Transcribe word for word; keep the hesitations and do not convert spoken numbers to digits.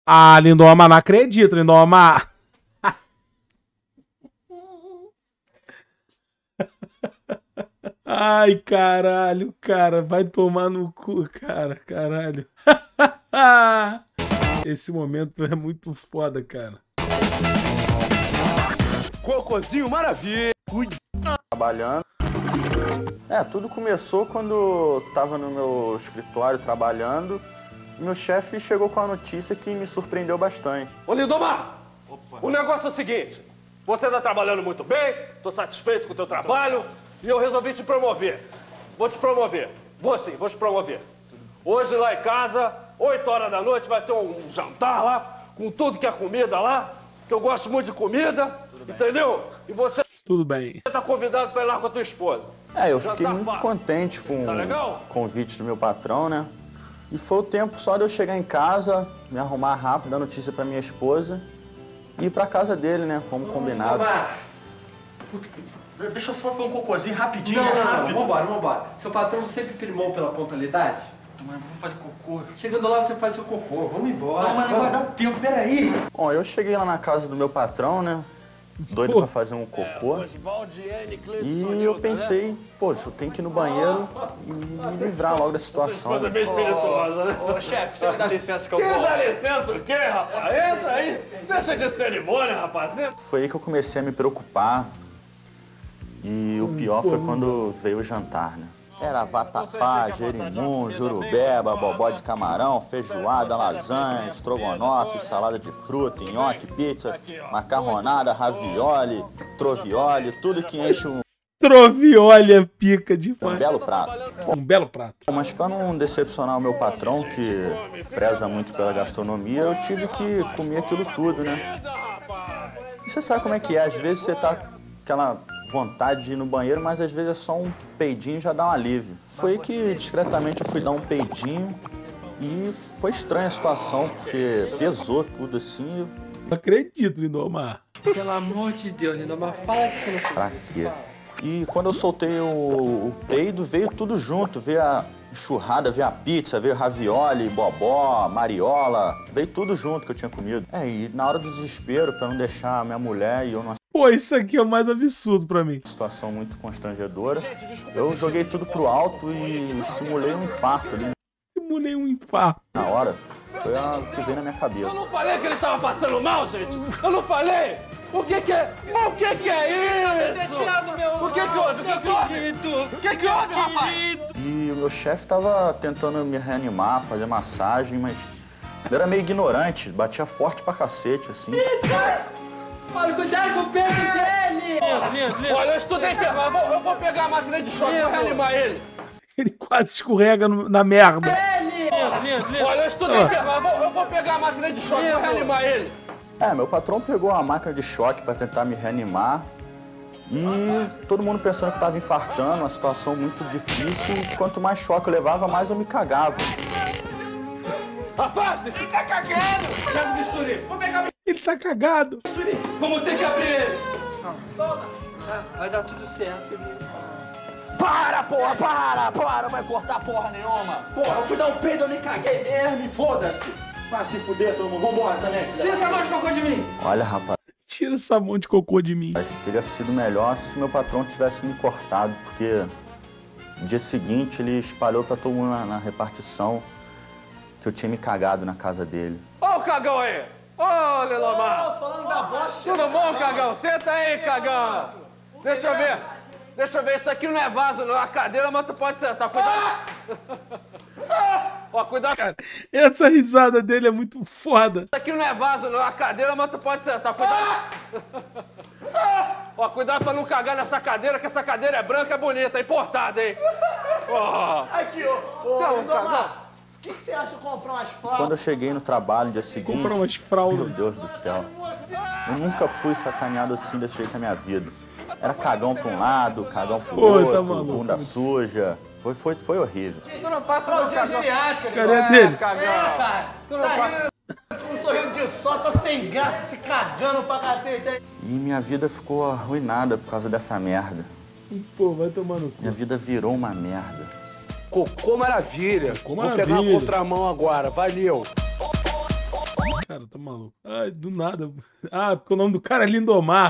Ah, Lindoma, não acredito, Lindoma. Ai, caralho, cara, vai tomar no cu, cara, caralho. Esse momento é muito foda, cara. Cocôzinho maravilha. Trabalhando. É, tudo começou quando eu tava no meu escritório trabalhando. Meu chefe chegou com a notícia que me surpreendeu bastante. Ô, Lindomar, o negócio é o seguinte. Você tá trabalhando muito bem, tô satisfeito com o teu trabalho e eu resolvi te promover. Vou te promover. Vou sim, vou te promover. Hoje lá em casa, oito horas da noite, vai ter um jantar lá, com tudo que é comida lá, que eu gosto muito de comida, entendeu? E você... Tudo bem. Você tá convidado pra ir lá com a tua esposa. É, eu fiquei muito contente com o convite do meu patrão, né? E foi o tempo só de eu chegar em casa, me arrumar rápido, dar notícia pra minha esposa e ir pra casa dele, né? Como combinado. Deixa eu só fazer um cocôzinho rapidinho. Não, não, não, vambora, vambora. Seu patrão sempre primou pela pontualidade? Mas eu vou fazer cocô. Chegando lá, você faz seu cocô. Vamos embora. Não, mas não vai dar tempo, peraí. Bom, eu cheguei lá na casa do meu patrão, né? Doido pra fazer um cocô. E eu pensei, poxa, eu tenho que ir no banheiro e me livrar logo da situação. Coisa bem espirituosa, né? Ô, chefe, você me dá licença que eu Quer vou... dar licença o quê, rapaz? Entra aí. Deixa de cerimônia, rapazinho. Foi aí que eu comecei a me preocupar. E o pior foi quando veio o jantar, né? Era vatapá, jerimum, jurubeba, bobó de camarão, feijoada, lasanha, estrogonofe, salada de fruta, nhoque, pizza, macarronada, ravioli, trovioli, tudo que enche um... Trovioli é pica de Um belo prato. Um belo prato. Mas para não decepcionar o meu patrão, que preza muito pela gastronomia, eu tive que comer aquilo tudo, né? E você sabe como é que é, às vezes você tá aquela vontade de ir no banheiro, mas às vezes é só um peidinho e já dá um alívio. Foi aí que discretamente eu fui dar um peidinho e foi estranha a situação, porque pesou tudo assim. Não acredito, Lindomar. Pelo amor de Deus, Lindomar, fala que você não... Pra quê? E quando eu soltei o, o peido, veio tudo junto. Veio a enxurrada, veio a pizza, veio ravioli, bobó, mariola. Veio tudo junto que eu tinha comido. É, e na hora do desespero, pra não deixar a minha mulher e eu numa Pô, isso aqui é o mais absurdo pra mim. situação muito constrangedora, eu joguei tudo pro alto e simulei um infarto ali. Simulei um infarto. Na hora, foi o que veio na minha cabeça. Eu não falei que ele tava passando mal, gente? Eu não falei? O que que é? O que que é isso? O que que houve? O que que houve? O que que houve, rapaz? E o meu chefe tava tentando me reanimar, fazer massagem, mas ele era meio ignorante, batia forte pra cacete, assim. Olha, cuidado com o peso dele! Olha, eu estudei enfermagem. Eu vou- Eu vou pegar a máquina de choque, vou reanimar ele. Ele quase escorrega no- na merda. Olha, eu estudei enfermagem. Eu vou- Eu vou pegar a máquina de choque, vou reanimar ele. É, meu patrão pegou a máquina de choque pra tentar me reanimar e todo mundo pensando que eu tava infartando, uma situação muito difícil. E quanto mais choque eu levava, mais eu me cagava. Afaste-se! Tá cagando! Pega o bisturi. Vou pegar o Ele tá cagado. bisturi. Vamos ter que abrir ele. Vai dar tudo certo, amigo. Para, porra, para, para, não vai cortar porra nenhuma. Porra, eu fui dar um peido, eu me caguei mesmo, e foda-se. Vai se fuder, todo mundo, vambora também. Tira essa mão de cocô de mim! Olha, rapaz, Tira essa mão de cocô de mim. teria sido melhor se meu patrão tivesse me cortado, porque no dia seguinte ele espalhou pra todo mundo na, na repartição que eu tinha me cagado na casa dele. Ô, o cagão aí! Ô, Lilomar! Falando da bosta... Tudo bom, cagão? Senta aí, cagão! Deixa eu ver. Deixa eu ver, isso aqui não é vaso, não é uma cadeira, mas tu pode sentar. Cuidado! Ó, cuidado! Cara, essa risada dele é muito foda. Isso aqui não é vaso, não é uma cadeira, mas tu pode sentar. Cuidado! Ó, cuidado pra não cagar nessa cadeira, que essa cadeira é branca, é bonita, é importada, hein? Ó. Aqui, ô, ô, Não, Lindomar, o que, que você acha de comprar umas Quando fraldas? eu cheguei no trabalho no dia seguinte, Comprar umas meu fraldas. Deus do céu, eu nunca fui sacaneado assim desse jeito na minha vida. Era cagão pra um lado, cagão pro Pô, outro, tá maluco. bunda suja. Foi, foi, foi horrível. Tu não passa no Dia cagão. geriátrica, Cadê Lindomar. dele? Cagão. É, cara. Tu não tá passa... rindo, com um sorriso de sol, tá sem graça, se cagando pra cacete aí. E minha vida ficou arruinada por causa dessa merda. Pô, vai tomar no cu. Minha vida virou uma merda. Cocô maravilha. Cocô Vou pegar uma maravilha. contramão agora, valeu. Cara, tá maluco. Ai, do nada. Ah, porque o nome do cara é Lindomar.